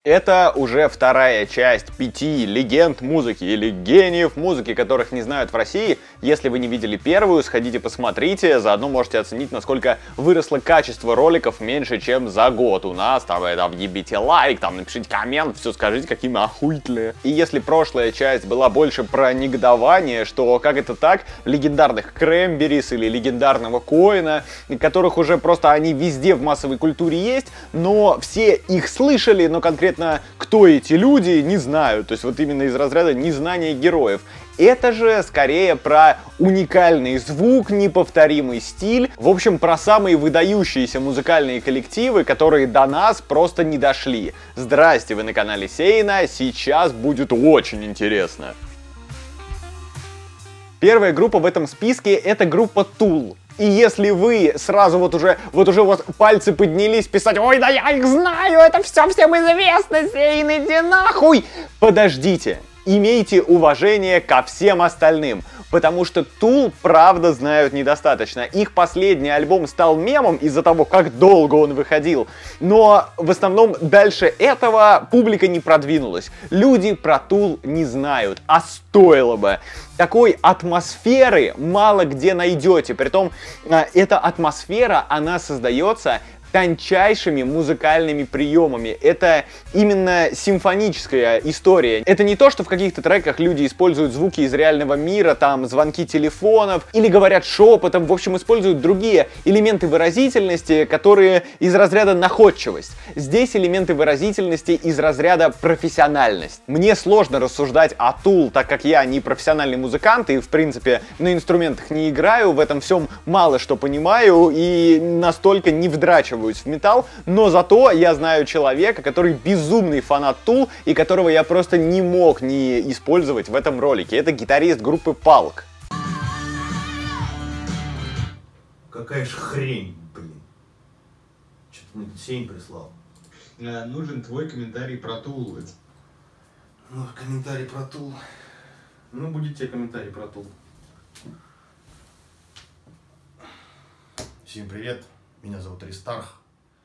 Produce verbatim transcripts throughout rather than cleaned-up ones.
Это уже вторая часть пяти легенд музыки или гениев музыки, которых не знают в России. Если вы не видели первую, сходите посмотрите, заодно можете оценить, насколько выросло качество роликов меньше, чем за год. У нас там это въебите лайк, там напишите коммент, все скажите, какие мы охуительные. И если прошлая часть была больше про негодование, что как это так, легендарных Крэмберис или легендарного Коэна, которых уже просто они везде в массовой культуре есть, но все их слышали, но конкретно кто эти люди, не знаю. То есть вот именно из разряда незнания героев. Это же скорее про уникальный звук, неповторимый стиль. В общем, про самые выдающиеся музыкальные коллективы, которые до нас просто не дошли. Здрасте, вы на канале Сейна, сейчас будет очень интересно. Первая группа в этом списке — это группа Tool. И если вы сразу вот уже, вот уже вот пальцы поднялись писать: «Ой, да я их знаю, это все всем известно, Сейн, иди нахуй!» Подождите, имейте уважение ко всем остальным, потому что Tool правда знают недостаточно. Их последний альбом стал мемом из-за того, как долго он выходил, но в основном дальше этого публика не продвинулась. Люди про Tool не знают, а стоило бы. Такой атмосферы мало где найдете, притом эта атмосфера, она создается тончайшими музыкальными приемами. Это именно симфоническая история. Это не то, что в каких-то треках люди используют звуки из реального мира, там звонки телефонов, или говорят шепотом, в общем, используют другие элементы выразительности, которые из разряда находчивость. Здесь элементы выразительности из разряда профессиональность. Мне сложно рассуждать о Tool, так как я не профессиональный музыкант и, в принципе, на инструментах не играю, в этом всем мало что понимаю и настолько не вдрачиваю в металл, но зато я знаю человека, который безумный фанат Tool и которого я просто не мог не использовать в этом ролике. Это гитарист группы Палк. Какая ж хрень, блин. Что-то мне тут Сейн прислал. А, нужен твой комментарий про Tool. Ну, комментарий про Tool. Ну, будет тебе комментарий про Tool. Всем привет. Меня зовут Аристарх,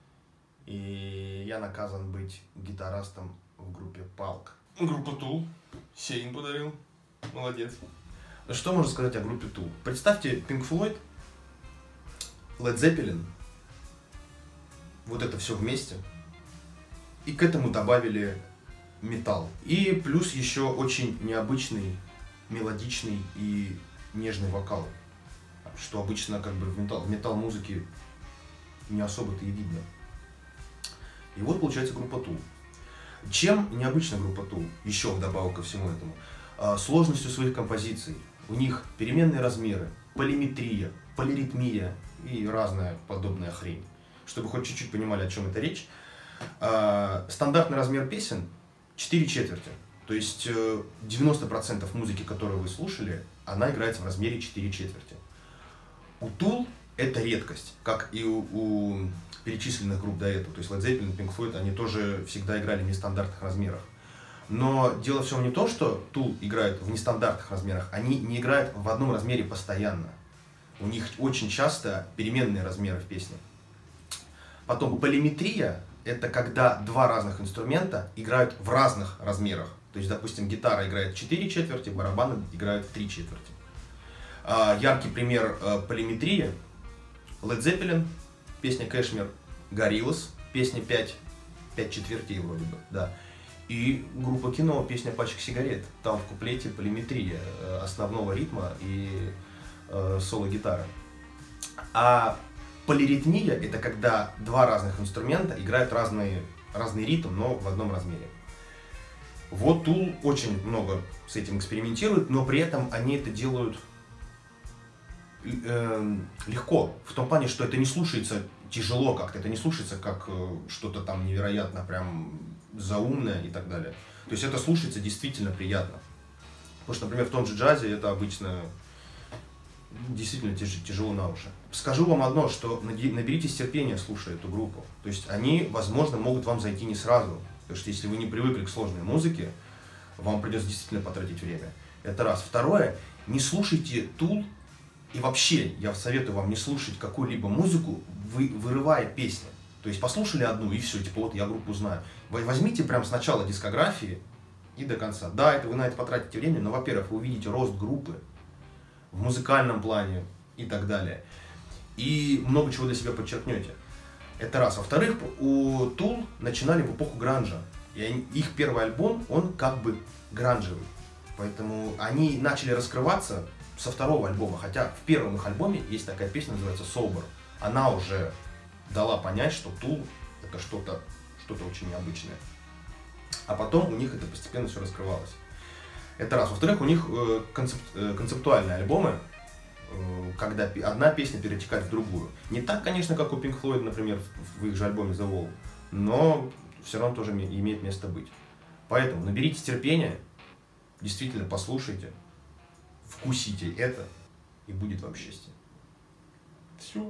и я наказан быть гитаристом в группе Палк. Группа Tool. Сейн подарил. Молодец. Что можно сказать о группе Tool? Представьте Pink Floyd, Led Zeppelin, вот это все вместе, и к этому добавили металл. И плюс еще очень необычный, мелодичный и нежный вокал, что обычно как бы в металл, в металл-музыке не особо-то и видно. И вот получается группа Tool. Чем необычна группа Tool? Еще вдобавок ко всему этому. А, сложностью своих композиций. У них переменные размеры, полиметрия, полиритмия и разная подобная хрень. Чтобы хоть чуть-чуть понимали, о чем это речь. А, стандартный размер песен четыре четверти. То есть девяносто процентов музыки, которую вы слушали, она играется в размере четыре четверти. У Tool это редкость, как и у, у перечисленных групп до этого. То есть Led Zeppelin, Pink Floyd, они тоже всегда играли в нестандартных размерах. Но дело все не то, что Tool играет в нестандартных размерах, они не играют в одном размере постоянно. У них очень часто переменные размеры в песне. Потом полиметрия — это когда два разных инструмента играют в разных размерах. То есть, допустим, гитара играет в четыре четверти, барабаны играют в три четверти. Яркий пример полиметрии — Led Zeppelin, песня Кэшмир, Gorillaz, песня пять, пять четвертей вроде бы, да. И группа Кино, песня Пачек сигарет. Там в куплете полиметрия основного ритма и э, соло-гитара. А полиритмия — это когда два разных инструмента играют разные, разный ритм, но в одном размере. Вот Tool очень много с этим экспериментирует, но при этом они это делают легко, в том плане, что это не слушается тяжело как-то, это не слушается как что-то там невероятно прям заумное и так далее. То есть это слушается действительно приятно. Потому что, например, в том же джазе это обычно действительно тяж тяжело на уши. Скажу вам одно, что наберитесь терпения, слушая эту группу. То есть они, возможно, могут вам зайти не сразу. Потому что если вы не привыкли к сложной музыке, вам придется действительно потратить время. Это раз. Второе, не слушайте Tool. И вообще, я советую вам не слушать какую-либо музыку, вы, вырывая песни. То То есть послушали одну и все, типа вот я группу знаю. Возьмите прям с начала дискографии и до конца. Да, это вы на это потратите время, но, во-первых, вы увидите рост группы в музыкальном плане и так далее. И много чего для себя подчеркнете. Это раз. Во-вторых, у Tool начинали в эпоху гранжа. И они, их первый альбом, он как бы гранжевый. Поэтому они начали раскрываться со второго альбома. Хотя в первом их альбоме есть такая песня, называется Sober. Она уже дала понять, что Tool это что-то что-то очень необычное. А потом у них это постепенно все раскрывалось. Это раз. Во-вторых, у них э, концеп, э, концептуальные альбомы, э, когда одна песня перетекает в другую. Не так, конечно, как у Pink Floyd, например, в, в их же альбоме The Wall, но все равно тоже имеет место быть. Поэтому наберитесь терпения, действительно послушайте, вкусите это, и будет вам счастье. Все.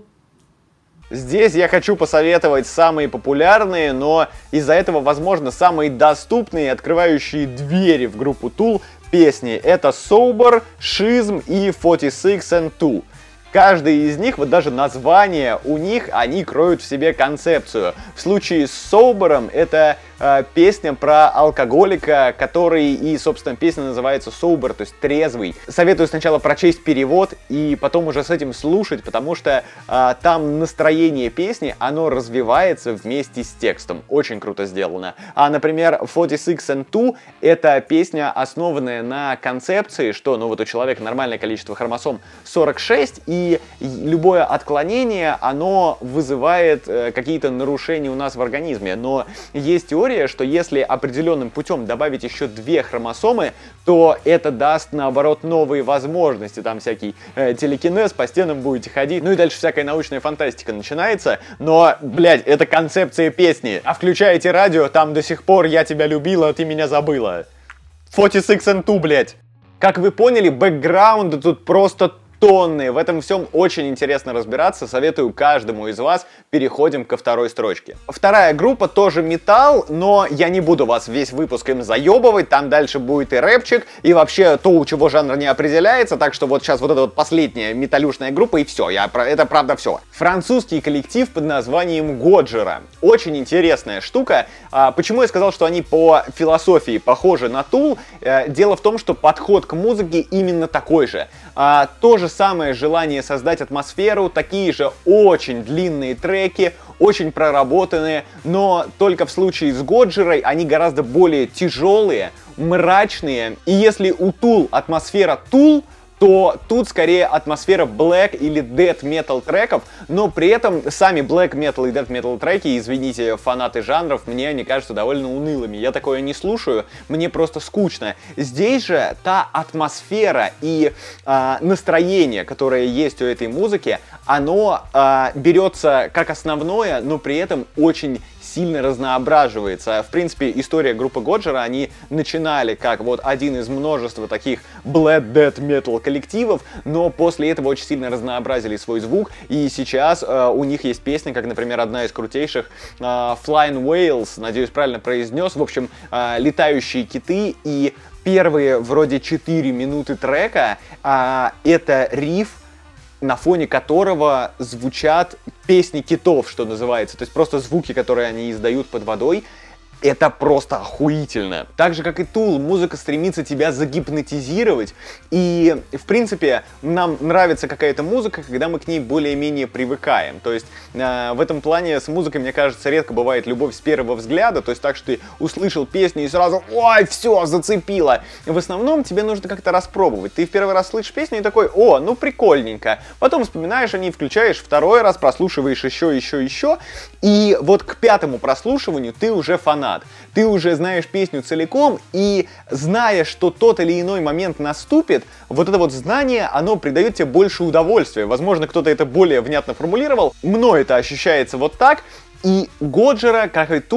Здесь я хочу посоветовать самые популярные, но из-за этого, возможно, самые доступные, открывающие двери в группу Tool песни. Это Sober, Schism и forty-six and two. Каждый из них, вот даже название у них, они кроют в себе концепцию. В случае с Sober'ом это э, песня про алкоголика, который и, собственно, песня называется Sober, то есть трезвый. Советую сначала прочесть перевод и потом уже с этим слушать, потому что э, там настроение песни, оно развивается вместе с текстом. Очень круто сделано. А, например, forty-six and two это песня, основанная на концепции, что, ну вот у человека нормальное количество хромосом сорок шесть, и И любое отклонение, оно вызывает э, какие-то нарушения у нас в организме. Но есть теория, что если определенным путем добавить еще две хромосомы, то это даст, наоборот, новые возможности. Там всякий э, телекинез, по стенам будете ходить. Ну и дальше всякая научная фантастика начинается. Но, блядь, это концепция песни. А включаете радио, там до сих пор «Я тебя любила, ты меня забыла». forty-six and two, блядь. Как вы поняли, бэкграунда тут просто тонны. В этом всем очень интересно разбираться. Советую каждому из вас. Переходим ко второй строчке. Вторая группа тоже металл, но я не буду вас весь выпуск им заебывать. Там дальше будет и рэпчик, и вообще то, у чего жанр не определяется. Так что вот сейчас вот эта вот последняя металлюшная группа, и все. Я, это правда все. Французский коллектив под названием Годжера. Очень интересная штука. А, почему я сказал, что они по философии похожи на Tool? А, дело в том, что подход к музыке именно такой же. А, тоже самое желание создать атмосферу, такие же очень длинные треки, очень проработанные, но только в случае с Годжерой они гораздо более тяжелые, мрачные. И если у Tool атмосфера Tool, то тут скорее атмосфера black или death metal треков, но при этом сами black metal и death metal треки, извините, фанаты жанров, мне они кажутся довольно унылыми. Я такое не слушаю, мне просто скучно. Здесь же та атмосфера и э, настроение, которое есть у этой музыки, оно э, берется как основное, но при этом очень сильно разноображивается. В принципе, история группы Годжера, они начинали как вот один из множества таких black death metal коллективов, но после этого очень сильно разнообразили свой звук, и сейчас э, у них есть песня, как, например, одна из крутейших, э, Flying Whales, надеюсь, правильно произнес, в общем, э, летающие киты, и первые вроде четыре минуты трека э, это риф, на фоне которого звучат песни китов, что называется, то есть просто звуки, которые они издают под водой. Это просто охуительно. Так же, как и Tool, музыка стремится тебя загипнотизировать. И, в принципе, нам нравится какая-то музыка, когда мы к ней более-менее привыкаем. То есть, э, в этом плане с музыкой, мне кажется, редко бывает любовь с первого взгляда. То есть, так что ты услышал песню и сразу «Ой, все, зацепило!» В основном тебе нужно как-то распробовать. Ты в первый раз слышишь песню и такой «О, ну прикольненько». Потом вспоминаешь о ней, включаешь второй раз, прослушиваешь еще, еще, еще. И вот к пятому прослушиванию ты уже фанат. Ты уже знаешь песню целиком, и зная, что тот или иной момент наступит, вот это вот знание, оно придает тебе больше удовольствия. Возможно, кто-то это более внятно формулировал. Мной это ощущается вот так. И Годжера, как и Tool,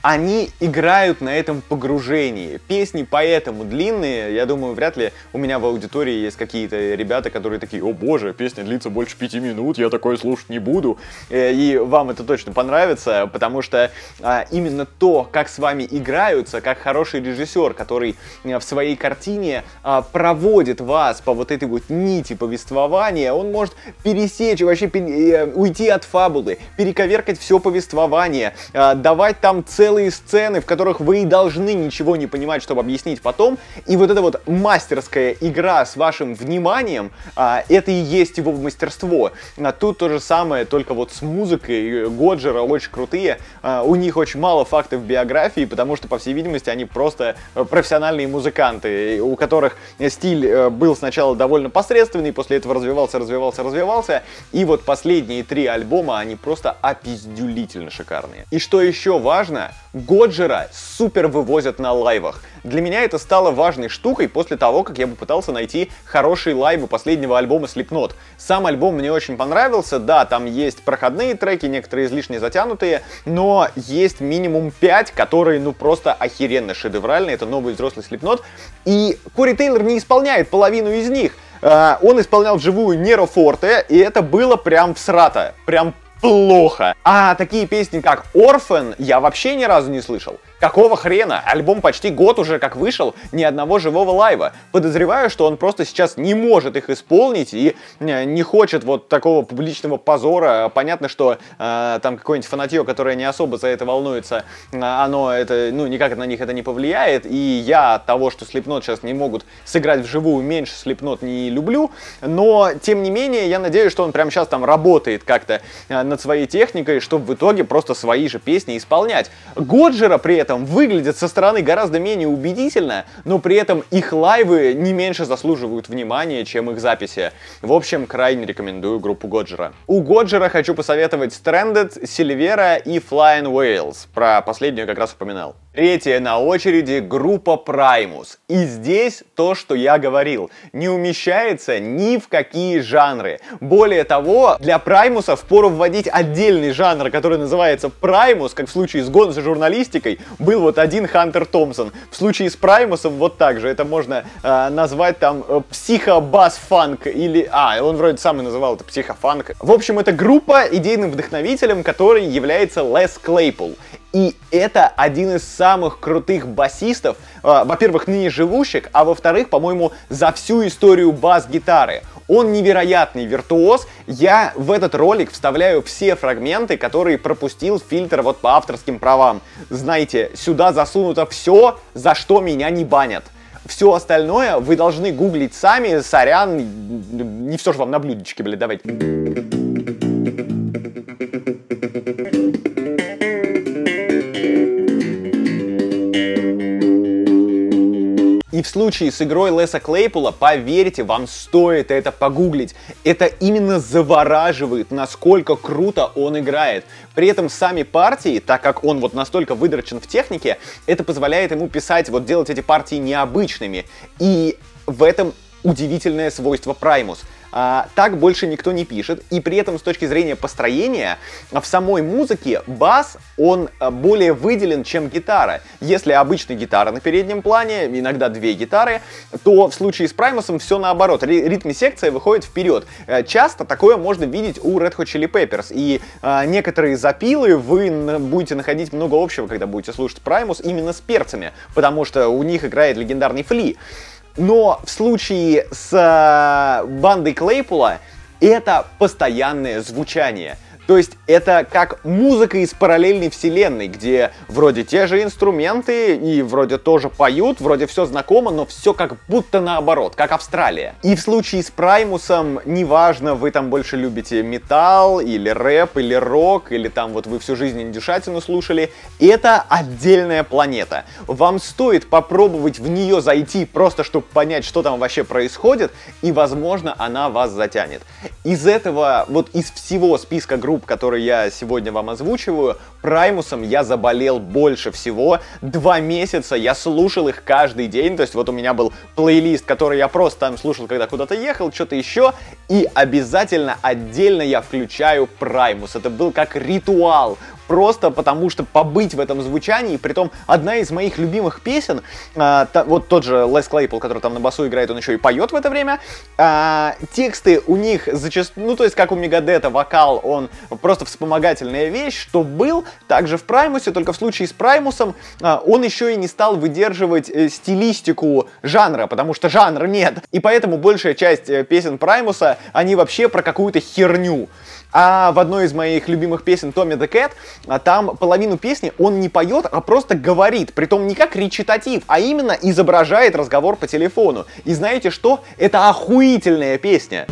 они играют на этом погружении. Песни поэтому длинные. Я думаю, вряд ли у меня в аудитории есть какие-то ребята, которые такие: о боже, песня длится больше пяти минут, я такое слушать не буду. И вам это точно понравится, потому что а, именно то, как с вами играются, как хороший режиссер, который а, в своей картине а, проводит вас по вот этой вот нити повествования, он может пересечь, вообще пере, уйти от фабулы, перековеркать все повествование, а, давать там целый сцены, в которых вы и должны ничего не понимать, чтобы объяснить потом. И вот эта вот мастерская игра с вашим вниманием, а, это и есть его мастерство. А тут то же самое, только вот с музыкой. Годжира очень крутые. А, у них очень мало фактов в биографии, потому что, по всей видимости, они просто профессиональные музыканты, у которых стиль был сначала довольно посредственный, после этого развивался, развивался, развивался. И вот последние три альбома, они просто опиздюлительно шикарные. И что еще важно, Годжира супер вывозят на лайвах. Для меня это стало важной штукой после того, как я попытался найти хорошие лайвы последнего альбома Slipknot. Сам альбом мне очень понравился, да, там есть проходные треки, некоторые излишне затянутые, но есть минимум пять, которые, ну, просто охеренно шедевральные, это новый взрослый Slipknot, и Кори Тейлор не исполняет половину из них. Uh, он исполнял вживую Nero Forte, и это было прям всрато, прям плохо. А такие песни, как Orphan, я вообще ни разу не слышал. Какого хрена? Альбом почти год уже как вышел, ни одного живого лайва. Подозреваю, что он просто сейчас не может их исполнить и не хочет вот такого публичного позора. Понятно, что э, там какое-нибудь фанатье, которое не особо за это волнуется, оно это, ну, никак на них это не повлияет. И я от того, что Slipknot сейчас не могут сыграть вживую, меньше Slipknot не люблю. Но, тем не менее, я надеюсь, что он прямо сейчас там работает как-то э, над своей техникой, чтобы в итоге просто свои же песни исполнять. Годжира при этом выглядят со стороны гораздо менее убедительно, но при этом их лайвы не меньше заслуживают внимания, чем их записи. В общем, крайне рекомендую группу Годжира. У Годжира хочу посоветовать Stranded, Silvera и Flying Whales. Про последнюю как раз упоминал. Третья на очереди группа Primus. И здесь то, что я говорил, не умещается ни в какие жанры. Более того, для Primus'а впору вводить отдельный жанр, который называется Primus, как в случае с гонзо журналистикой, был вот один Хантер Томпсон. В случае с Primus'ом вот так же. Это можно э, назвать там э, психо-бас-фанк или... А, он вроде сам и называл это психофанк. В общем, это группа, идейным вдохновителем которой является Лес Клейпол. И это один из самых крутых басистов, э, во-первых, ныне живущих, а во-вторых, по-моему, за всю историю бас-гитары. Он невероятный виртуоз. Я в этот ролик вставляю все фрагменты, которые пропустил фильтр вот по авторским правам. Знаете, сюда засунуто все, за что меня не банят. Все остальное вы должны гуглить сами, сорян, не все же вам на блюдечке, блядь, давайте. И в случае с игрой Леса Клейпола, поверьте, вам стоит это погуглить. Это именно завораживает, насколько круто он играет. При этом сами партии, так как он вот настолько выдрочен в технике, это позволяет ему писать, вот делать эти партии необычными. И в этом удивительное свойство Primus. А, так больше никто не пишет, и при этом с точки зрения построения в самой музыке бас, он более выделен, чем гитара. Если обычно гитара на переднем плане, иногда две гитары, то в случае с Primus'ом все наоборот, ритм-секция выходит вперед. Часто такое можно видеть у Red Hot Chili Peppers, и а, некоторые запилы вы будете находить много общего, когда будете слушать Primus именно с перцами, потому что у них играет легендарный Фли. Но в случае с э, бандой Клейпола это постоянное звучание. То есть это как музыка из параллельной вселенной, где вроде те же инструменты и вроде тоже поют, вроде все знакомо, но все как будто наоборот, как Австралия. И в случае с Primus'ом, неважно, вы там больше любите металл, или рэп, или рок, или там вот вы всю жизнь индюшатину слушали, это отдельная планета. Вам стоит попробовать в нее зайти, просто чтобы понять, что там вообще происходит, и, возможно, она вас затянет. Из этого, вот из всего списка групп, которые я сегодня вам озвучиваю, Primus'ом я заболел больше всего. Два месяца я слушал их каждый день. То есть вот у меня был плейлист, который я просто там слушал, когда куда-то ехал, что-то еще. И обязательно отдельно я включаю Primus. Это был как ритуал. просто потому что побыть в этом звучании, притом одна из моих любимых песен, а, та, вот тот же Лес Клейпол, который там на басу играет, он еще и поет в это время, а, тексты у них зачастую, ну то есть как у Мегадета, вокал, он просто вспомогательная вещь, что был также в Праймусе, только в случае с Праймусом а, он еще и не стал выдерживать э, стилистику жанра, потому что жанра нет, и поэтому большая часть э, песен Праймуса, они вообще про какую-то херню. А в одной из моих любимых песен Tommy the Cat, там половину песни он не поет, а просто говорит, притом не как речитатив, а именно изображает разговор по телефону. И знаете что? Это охуительная песня.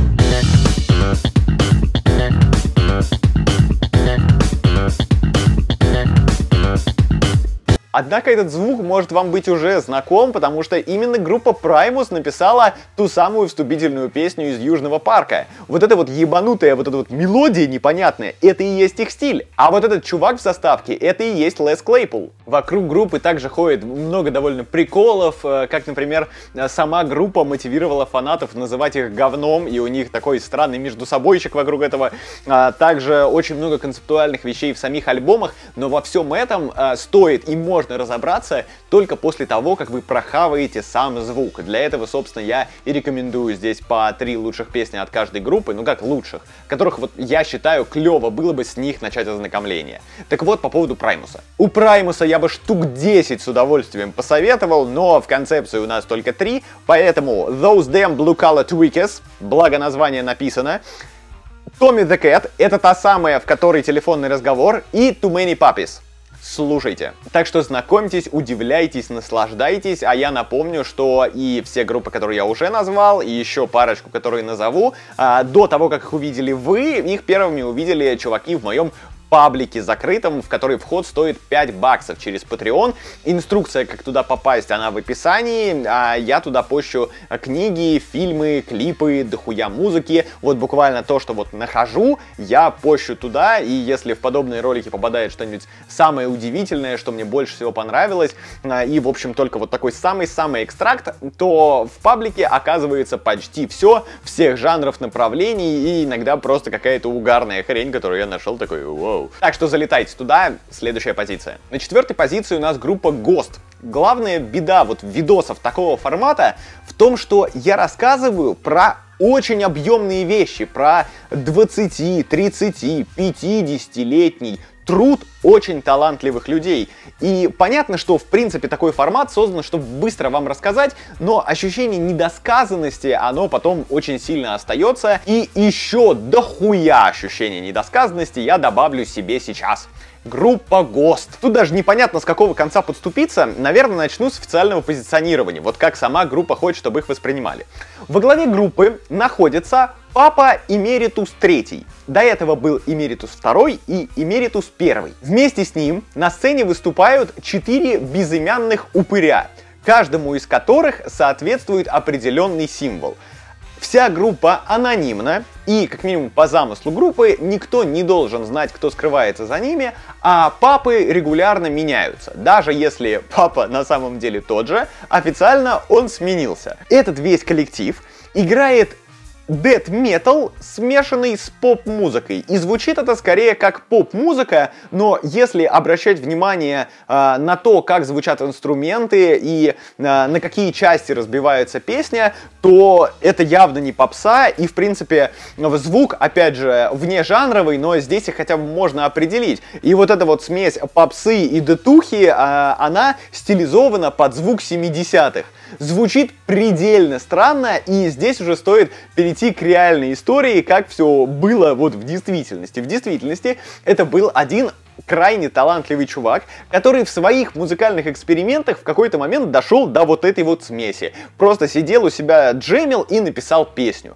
Однако этот звук может вам быть уже знаком, потому что именно группа Primus написала ту самую вступительную песню из Южного парка. Вот эта вот ебанутая, вот эта вот мелодия непонятная, это и есть их стиль. А вот этот чувак в заставке, это и есть Лес Клейпол. Вокруг группы также ходит много довольно приколов, как, например, сама группа мотивировала фанатов называть их говном, и у них такой странный междусобойчик вокруг этого. Также очень много концептуальных вещей в самих альбомах, но во всем этом стоит и можно разобраться только после того, как вы прохаваете сам звук. Для этого, собственно, я и рекомендую здесь по три лучших песни от каждой группы, ну как лучших, которых вот я считаю клево было бы с них начать ознакомление. Так вот, по поводу Праймуса. У Праймуса я бы штук десять с удовольствием посоветовал, но в концепции у нас только три, поэтому Those Damn Blue Collar Tweakers, благо название написано, Tommy the Cat, это та самая, в которой телефонный разговор, и Too Many Puppies. Слушайте. Так что знакомьтесь, удивляйтесь, наслаждайтесь, а я напомню, что и все группы, которые я уже назвал, и еще парочку, которые назову, а, до того, как их увидели вы, их первыми увидели чуваки в моем паблике закрытом, в который вход стоит пять баксов через Patreon. Инструкция, как туда попасть, она в описании, а я туда пощу книги, фильмы, клипы, дохуя музыки. Вот буквально то, что вот нахожу, я пощу туда, и если в подобные ролики попадает что-нибудь самое удивительное, что мне больше всего понравилось, и, в общем, только вот такой самый-самый экстракт, то в паблике оказывается почти все, всех жанров, направлений, и иногда просто какая-то угарная хрень, которую я нашел, такой, вау. Так что залетайте туда, следующая позиция. На четвертой позиции у нас группа Ghost. Главная беда вот видосов такого формата в том, что я рассказываю про очень объемные вещи, про двадцати, тридцати, пятидесятилетний труд очень талантливых людей. И понятно, что в принципе такой формат создан, чтобы быстро вам рассказать, но ощущение недосказанности, оно потом очень сильно остается. И еще дохуя ощущения недосказанности я добавлю себе сейчас. Группа Ghost. Тут даже непонятно, с какого конца подступиться. Наверное, начну с официального позиционирования. Вот как сама группа хочет, чтобы их воспринимали. Во главе группы находится Папа Эмеритус третий. До этого был Эмеритус второй и Эмеритус первый. Вместе с ним на сцене выступают четыре безымянных упыря, каждому из которых соответствует определенный символ. Вся группа анонимна, и, как минимум по замыслу группы, никто не должен знать, кто скрывается за ними, а папы регулярно меняются. Даже если папа на самом деле тот же, официально он сменился. Этот весь коллектив играет дэт метал, смешанный с поп-музыкой. И звучит это скорее как поп-музыка, но если обращать внимание э, на то, как звучат инструменты и э, на какие части разбивается песня, то это явно не попса, и в принципе звук, опять же, внежанровый, но здесь их хотя бы можно определить. И вот эта вот смесь попсы и дэтухи, э, она стилизована под звук семидесятых. Звучит предельно странно, и здесь уже стоит перейти к реальной истории, как все было вот в действительности. В действительности это был один крайне талантливый чувак, который в своих музыкальных экспериментах в какой-то момент дошел до вот этой вот смеси. Просто сидел у себя, джемил и написал песню.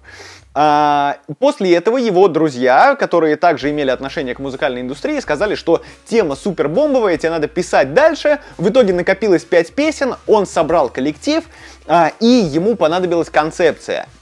А, после этого его друзья, которые также имели отношение к музыкальной индустрии, сказали, что тема супер бомбовая, тебе надо писать дальше. В итоге накопилось пять песен, он собрал коллектив, а, и ему понадобилась концепция.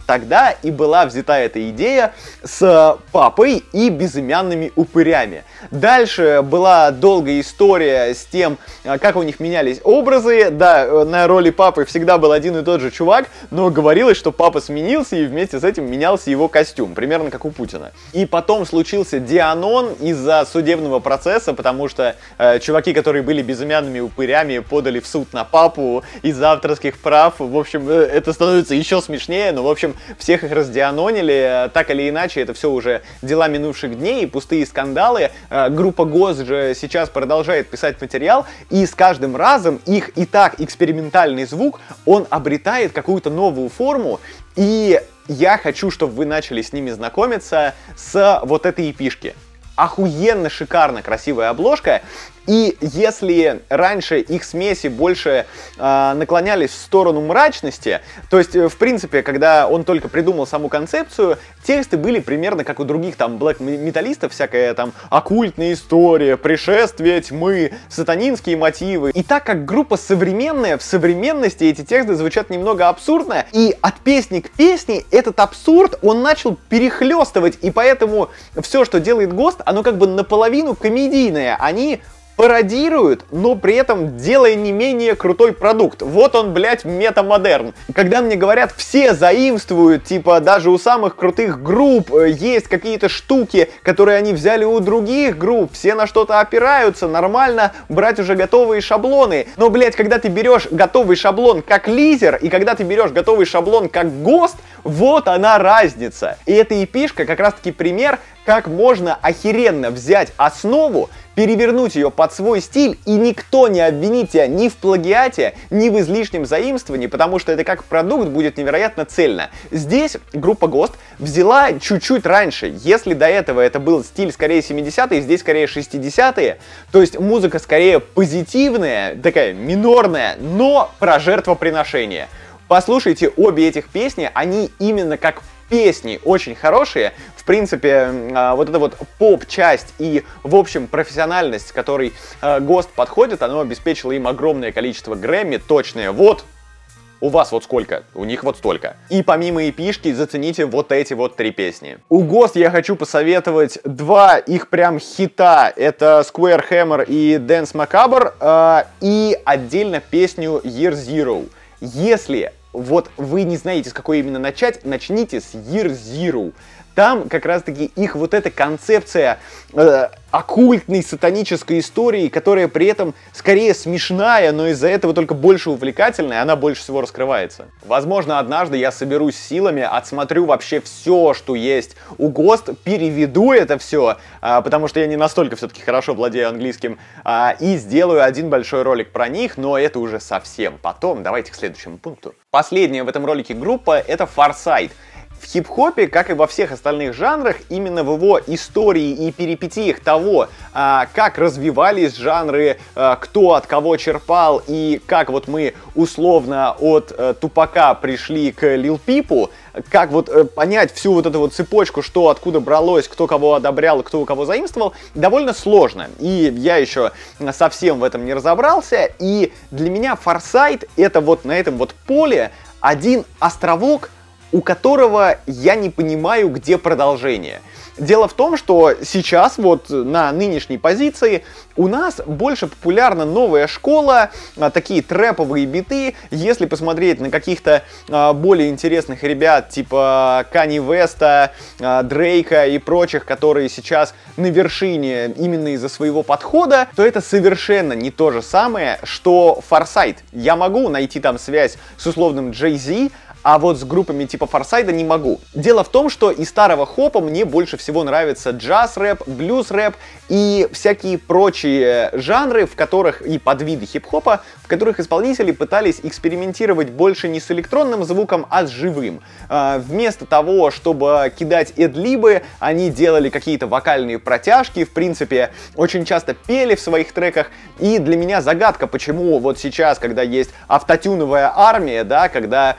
тогда и была взята эта идея с папой и безымянными упырями. Дальше была долгая история с тем, как у них менялись образы. Да, на роли папы всегда был один и тот же чувак, но говорилось, что папа сменился и вместе с этим менялся его костюм, примерно как у Путина. И потом случился Дианон из-за судебного процесса, потому что э, чуваки, которые были безымянными упырями, подали в суд на папу из-за авторских прав. В общем, э, это становится еще смешнее, но, в общем, всех их раздианонили. Так или иначе, это все уже дела минувших дней и пустые скандалы. Э, группа ГОСТ же сейчас продолжает писать материал, и с каждым разом их и так экспериментальный звук, он обретает какую-то новую форму, и я хочу, чтобы вы начали с ними знакомиться с вот этой эпишки. Охуенно шикарно красивая обложка, и если раньше их смеси больше э, наклонялись в сторону мрачности, то есть, в принципе, когда он только придумал саму концепцию, тексты были примерно как у других там блэк-металлистов, всякая там оккультная история, пришествие тьмы, сатанинские мотивы. И так как группа современная, в современности эти тексты звучат немного абсурдно, и от песни к песне этот абсурд, он начал перехлестывать, и поэтому все, что делает ГОСТ, оно как бы наполовину комедийное. Они пародируют, но при этом делая не менее крутой продукт. Вот он, блядь, метамодерн. Когда мне говорят, все заимствуют, типа, даже у самых крутых групп есть какие-то штуки, которые они взяли у других групп, все на что-то опираются, нормально брать уже готовые шаблоны. Но, блядь, когда ты берешь готовый шаблон как лизер, и когда ты берешь готовый шаблон как ГОСТ, вот она разница. И эта эпишка как раз-таки пример, как можно охеренно взять основу, перевернуть ее под свой стиль, и никто не обвинит тебя ни в плагиате, ни в излишнем заимствовании, потому что это как продукт будет невероятно цельно. Здесь группа ГОСТ взяла чуть-чуть раньше. Если до этого это был стиль скорее семидесятые, здесь скорее шестидесятые, то есть музыка скорее позитивная, такая минорная, но про жертвоприношение. Послушайте обе этих песни, они именно как песни очень хорошие. В принципе, вот эта вот поп-часть и, в общем, профессиональность, с которой ГОСТ подходит, оно обеспечило им огромное количество Грэмми, точное. Вот, у вас вот сколько, у них вот столько. И помимо эпишки зацените вот эти вот три песни. У ГОСТ я хочу посоветовать два их прям хита. Это Square Hammer и Dance Macabre, э, и отдельно песню Year Zero. Если вот вы не знаете, с какой именно начать, начните с Year Zero. Там как раз-таки их вот эта концепция э, оккультной сатанической истории, которая при этом скорее смешная, но из-за этого только больше увлекательная, она больше всего раскрывается. Возможно, однажды я соберусь силами, отсмотрю вообще все, что есть у ГОСТ, переведу это все, э, потому что я не настолько все-таки хорошо владею английским, э, и сделаю один большой ролик про них, но это уже совсем потом. Давайте к следующему пункту. Последняя в этом ролике группа — это Farsight. В хип-хопе, как и во всех остальных жанрах, именно в его истории и перипетиях того, а, как развивались жанры, а, кто от кого черпал и как вот мы условно от а, Тупака пришли к Лил Пипу, как вот а, понять всю вот эту вот цепочку, что откуда бралось, кто кого одобрял, кто у кого заимствовал, довольно сложно. И я еще совсем в этом не разобрался, и для меня Farsight — это вот на этом вот поле один островок, у которого я не понимаю, где продолжение. Дело в том, что сейчас вот на нынешней позиции у нас больше популярна новая школа, такие трэповые биты. Если посмотреть на каких-то а, более интересных ребят типа Канье Веста, а, Дрейка и прочих, которые сейчас на вершине именно из-за своего подхода, то это совершенно не то же самое, что Farsight. Я могу найти там связь с условным Jay-Z, а вот с группами типа Farsight не могу. Дело в том, что из старого хопа мне больше всего нравится джаз-рэп, блюз-рэп и всякие прочие жанры, в которых и подвиды хип-хопа, в которых исполнители пытались экспериментировать больше не с электронным звуком, а с живым. А, вместо того, чтобы кидать эдлибы, они делали какие-то вокальные протяжки, в принципе, очень часто пели в своих треках. И для меня загадка, почему вот сейчас, когда есть автотюновая армия, да, когда а,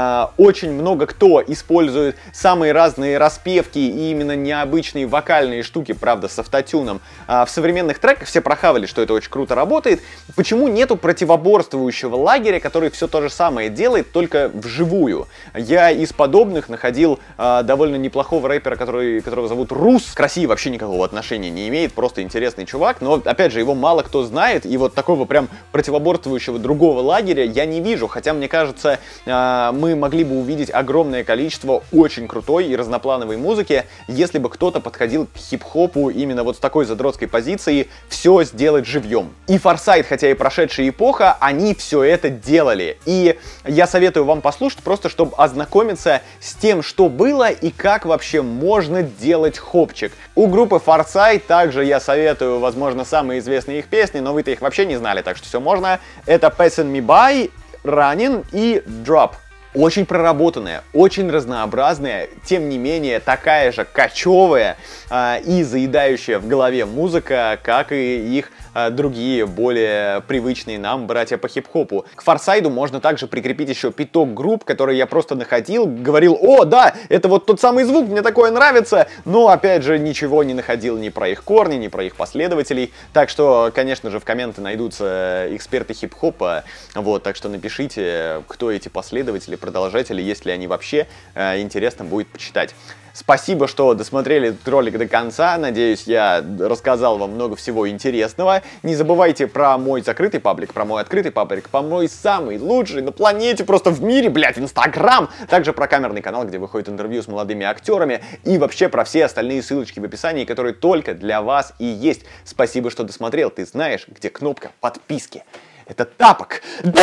э, очень много кто использует самые разные распевки и именно необычные вокальные штуки, правда, с автотюном. Э, в современных треках все прохавали, что это очень круто работает. Почему нету противоборствующего лагеря, который все то же самое делает, только вживую? Я из подобных находил э, довольно неплохого рэпера, который, которого зовут Рус. К России вообще никакого отношения не имеет, просто интересный чувак, но, опять же, его мало кто знает, и вот такого прям противоборствующего другого лагеря я не вижу, хотя, мне кажется, э, мы могли бы увидеть огромное количество очень крутой и разноплановой музыки, если бы кто-то подходил к хип-хопу именно вот с такой задротской позиции все сделать живьем. И Форсайт, хотя и прошедшая эпоха, они все это делали. И я советую вам послушать, просто чтобы ознакомиться с тем, что было и как вообще можно делать хопчик. У группы Форсайт также я советую, возможно, самые известные их песни, но вы-то их вообще не знали, так что все можно. Это Passing Me By, Running и Drop. Очень проработанная, очень разнообразная, тем не менее такая же кочевая э, и заедающая в голове музыка, как и их э, другие, более привычные нам братья по хип-хопу. К Форсайду можно также прикрепить еще пяток групп, которые я просто находил, говорил: о, да, это вот тот самый звук, мне такое нравится, но опять же ничего не находил ни про их корни, ни про их последователей, так что, конечно же, в комменты найдутся эксперты хип-хопа, вот, так что напишите, кто эти последователи, продолжатели, есть ли они вообще, э, интересно будет почитать. Спасибо, что досмотрели этот ролик до конца. Надеюсь, я рассказал вам много всего интересного. Не забывайте про мой закрытый паблик, про мой открытый паблик, про мой самый лучший на планете, просто в мире, блядь, Инстаграм. Также про камерный канал, где выходит интервью с молодыми актерами. И вообще про все остальные ссылочки в описании, которые только для вас и есть. Спасибо, что досмотрел. Ты знаешь, где кнопка подписки. Это тапок.